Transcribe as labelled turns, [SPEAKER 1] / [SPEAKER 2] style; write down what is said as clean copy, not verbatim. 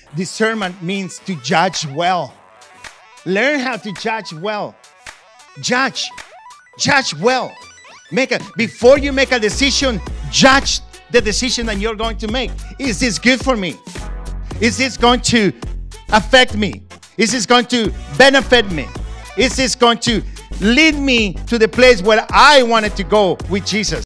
[SPEAKER 1] Discernment means to judge well. Learn how to judge well. Judge well. Before you make a decision, judge the decision that you're going to make. Is this good for me? Is this going to affect me? Is this going to benefit me? Is this going to lead me to the place where I wanted to go with Jesus?